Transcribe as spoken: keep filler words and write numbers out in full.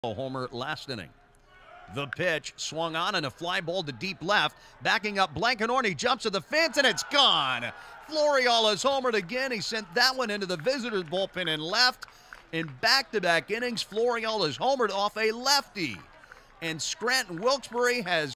homer last inning. The pitch swung on and a fly ball to deep left. Backing up Blankenhorn, jumps to the fence and it's gone. Florial has homered again. He sent that one into the visitor's bullpen and left. In back-to-back innings, Florial has homered off a lefty. And Scranton Wilkes-Barre has